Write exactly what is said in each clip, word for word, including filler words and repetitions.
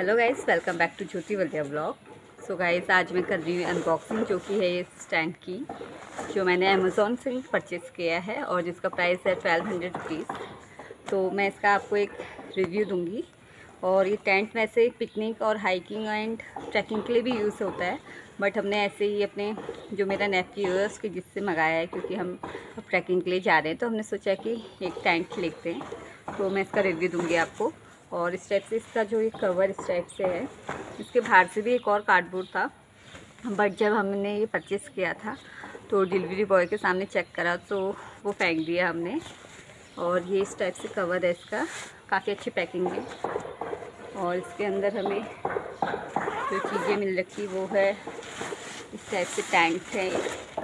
Hello guys, welcome back to Jyoti Valdiya vlog. So guys, आज मैं कर रही हूँ अनबॉक्सिंग, जो कि है ये स्टैंड की, जो मैंने अमेज़ॉन से परचेज़ किया है और जिसका प्राइस है ट्वेल्व हंड्रेड रुपीज़। तो मैं इसका आपको एक रिव्यू दूंगी। और ये टेंट वैसे पिकनिक और हाइकिंग एंड ट्रैकिंग के लिए भी यूज़ होता है, बट हमने ऐसे ही अपने जो मेरा नेफ्यू है उसके जिससे मंगाया है, क्योंकि हम अब ट्रैकिंग के लिए जा रहे हैं तो हमने सोचा कि एक टेंट लेते हैं। तो मैं इसका रिव्यू दूँगी आपको। और इस टाइप से इसका जो ये कवर इस टाइप से है। इसके बाहर से भी एक और कार्डबोर्ड था, बट जब हमने ये परचेज़ किया था तो डिलीवरी बॉय के सामने चेक करा तो वो फेंक दिया हमने। और ये इस टाइप से कवर है इसका, काफ़ी अच्छी पैकिंग है। और इसके अंदर हमें जो चीज़ें मिल रखी वो है इस टाइप से टैंक्स हैं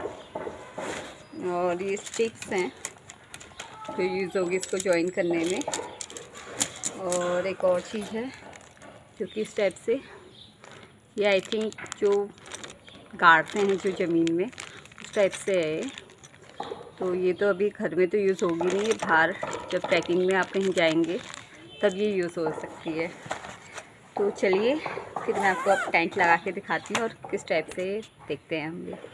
और ये स्टिक्स हैं जो यूज़ होगी इसको जॉइन करने में। और एक और चीज़ है जो कि इस टाइप से ये आई थिंक जो गाड़ते हैं जो ज़मीन में उस टाइप से है। तो ये तो अभी घर में तो यूज़ होगी नहीं, ये बाहर जब ट्रैकिंग में आप कहीं जाएंगे तब ये यूज़ हो सकती है। तो चलिए फिर मैं आपको अब टेंट लगा के दिखाती हूँ और किस टाइप से देखते हैं हम भी।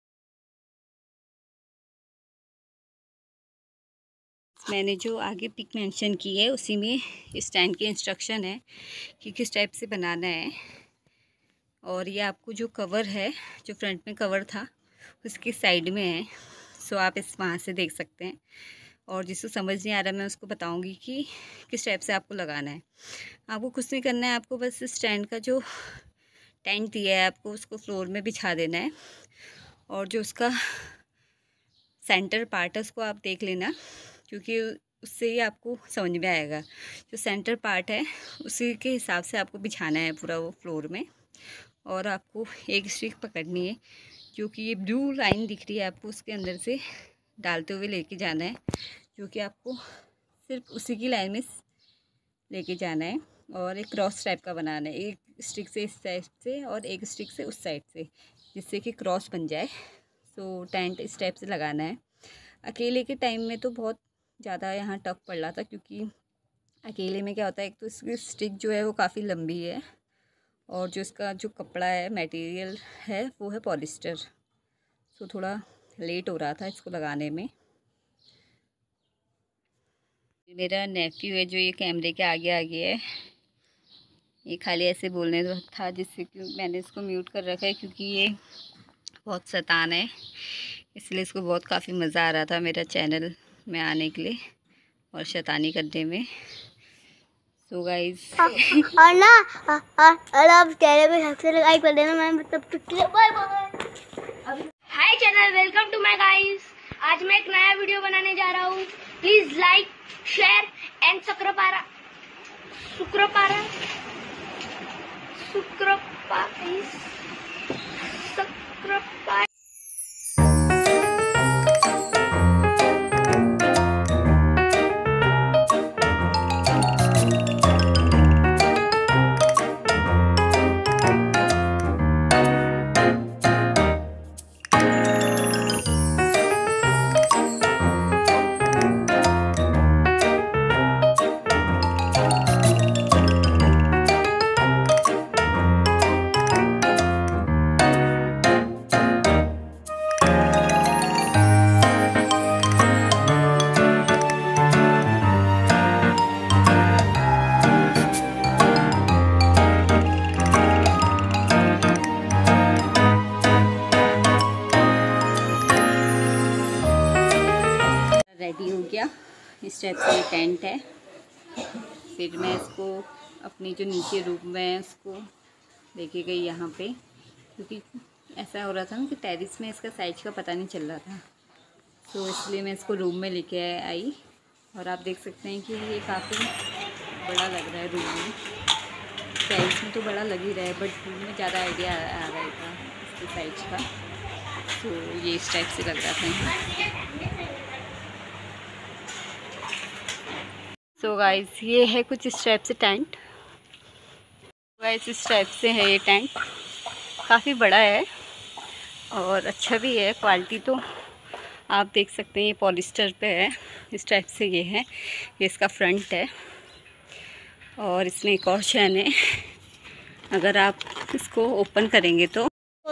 मैंने जो आगे पिक मेंशन की है उसी में स्टैंड की इंस्ट्रक्शन है कि किस टाइप से बनाना है। और ये आपको जो कवर है, जो फ्रंट में कवर था उसकी साइड में है, सो आप इस वहाँ से देख सकते हैं। और जिसको समझ नहीं आ रहा मैं उसको बताऊंगी कि किस टाइप से आपको लगाना है। आपको कुछ नहीं करना है, आपको बस स्टैंड का जो टेंट दिया है आपको उसको फ्लोर में बिछा देना है। और जो उसका सेंटर पार्ट है उसको आप देख लेना, क्योंकि उससे ही आपको समझ में आएगा। जो सेंटर पार्ट है उसी के हिसाब से आपको बिछाना है पूरा वो फ्लोर में। और आपको एक स्टिक पकड़नी है, जो कि ये ब्लू लाइन दिख रही है आपको, उसके अंदर से डालते हुए लेके जाना है, जो कि आपको सिर्फ उसी की लाइन में लेके जाना है। और एक क्रॉस टाइप का बनाना है, एक स्टिक से इस साइड से और एक स्टिक से उस साइड से, जिससे कि क्रॉस बन जाए। तो टेंट इस टाइप से लगाना है। अकेले के टाइम में तो बहुत ज़्यादा यहाँ टफ पड़ रहा था, क्योंकि अकेले में क्या होता है, एक तो इसकी स्टिक जो है वो काफ़ी लंबी है और जो इसका जो कपड़ा है मटेरियल है वो है पॉलिस्टर। तो थोड़ा लेट हो रहा था इसको लगाने में। मेरा नेफ्यू है जो ये कैमरे के आगे आगे है, ये खाली ऐसे बोलने था, जिससे कि मैंने इसको म्यूट कर रखा है, क्योंकि ये बहुत शैतान है, इसलिए इसको बहुत काफ़ी मज़ा आ रहा था मेरा चैनल में आने के लिए और शैतानी करने में। सो गाइस और ना और आप चैनल पे सब्सक्राइब लाइक कर देना। मैं मतलब bye bye. Hi channel, welcome to my guys. आज मैं एक नया वीडियो बनाने जा रहा हूँ। Please like share and subscribe शुक्रपारा शुक्रपारा शुक्रपारा रेडी हो गया। इस टाइप से टेंट है। फिर मैं इसको अपनी जो नीचे रूम है उसको लेके गई यहाँ पे, क्योंकि ऐसा हो रहा था ना कि टेरिस में इसका साइज का पता नहीं चल रहा था, तो इसलिए मैं इसको रूम में लेके आई। और आप देख सकते हैं कि ये काफ़ी बड़ा लग रहा है रूम में। टेरिस में तो बड़ा लग ही रहा है, बट रूम में ज़्यादा आइडिया आ रहा था इसके साइज का। तो ये इस टाइप से लग रहा था। सो so गाइस, ये है कुछ इस टाइप से टेंट। गाइस, इस टाइप से है ये टेंट, काफ़ी बड़ा है और अच्छा भी है। क्वालिटी तो आप देख सकते हैं, ये पॉलिस्टर पे है। इस टाइप से ये है, ये इसका फ्रंट है और इसमें एक और चैन है अगर आप इसको ओपन करेंगे तो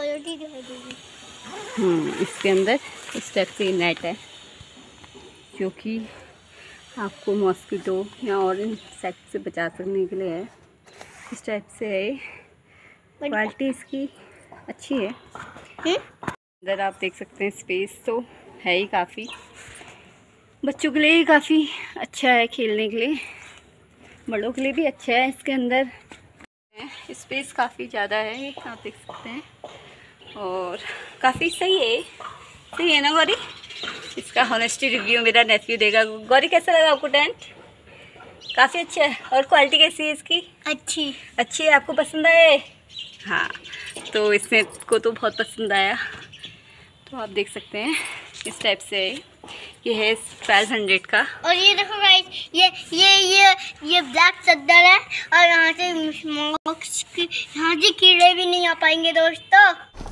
हम्म इसके अंदर इस टाइप से नेट है जो कि आपको मॉस्किटो या और इंसेक्ट से बचा सकने के लिए है। इस टाइप से है, क्वालिटी इसकी अच्छी है। अंदर आप देख सकते हैं स्पेस तो है ही काफ़ी, बच्चों के लिए ही काफ़ी अच्छा है, खेलने के लिए, बड़ों के लिए भी अच्छा है। इसके अंदर स्पेस काफ़ी ज़्यादा है, आप देख सकते हैं, और काफ़ी सही है। सही है ना गौरी? इसका हॉनेस्टी रिव्यू मेरा नेफ्यू देगा। गौरी कैसा लगा आपको टेंट? काफ़ी अच्छा है। और क्वालिटी कैसी है इसकी? अच्छी अच्छी है। आपको पसंद आए? हाँ, तो इसने को तो बहुत पसंद आया। तो आप देख सकते हैं इस टाइप से ये है ट्वेल्व हंड्रेड का। और ये देखो गाइस, ये ये ये ये ब्लैक चद्दर है और यहाँ से यहाँ से कीड़े भी नहीं आ पाएंगे दोस्तों।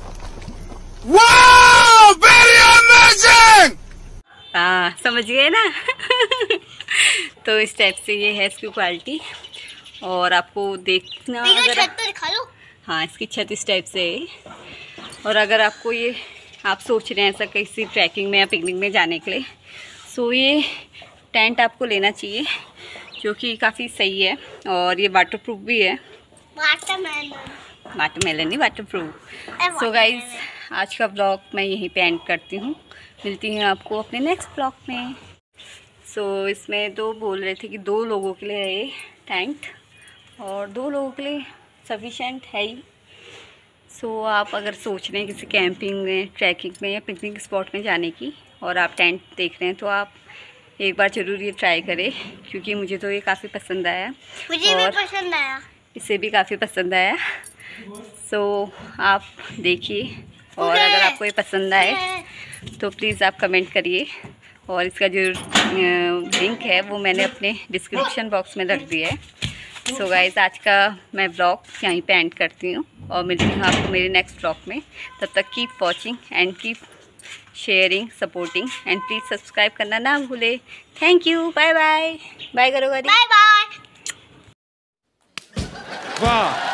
Wow, very amazing. हाँ, समझ गए ना? तो इस टाइप से ये है इसकी क्वालिटी। और आपको देखना, अगर छत तो दिखा लो। हाँ, इसकी छत इस टाइप से है। और अगर आपको ये आप सोच रहे हैं ऐसा किसी ट्रैकिंग में या पिकनिक में जाने के लिए, सो ये टेंट आपको लेना चाहिए जो कि काफ़ी सही है। और ये वाटर प्रूफ भी है। वाटरमेलन वाटरमेलन नहीं, वाटर प्रूफ। सो गाइज, आज का ब्लॉग मैं यहीं पे एंड करती हूँ। मिलती हूँ आपको अपने नेक्स्ट ब्लॉग में। सो so, इसमें दो बोल रहे थे कि दो लोगों के लिए है ये टेंट, और दो लोगों के लिए सफिशेंट है ही। सो so, आप अगर सोच रहे हैं किसी कैंपिंग में, ट्रैकिंग में या पिकनिक स्पॉट में जाने की, और आप टेंट देख रहे हैं, तो आप एक बार ज़रूर ये ट्राई करें, क्योंकि मुझे तो ये काफ़ी पसंद आया। मुझे भी पसंद आया। इसे भी काफ़ी पसंद आया। सो so, आप देखिए, और अगर आपको ये पसंद आए तो प्लीज़ आप कमेंट करिए। और इसका जो लिंक है वो मैंने अपने डिस्क्रिप्शन बॉक्स में रख दिया है। सो गाइज़, आज का मैं ब्लॉग यहीं पे एंड करती हूँ, और मिलती हूँ आपको मेरे नेक्स्ट ब्लॉग में। तब तक keep watching and keep sharing, supporting, and please subscribe करना ना भूले। Thank you, bye bye. Bye करो गौरी। Bye bye. वाह।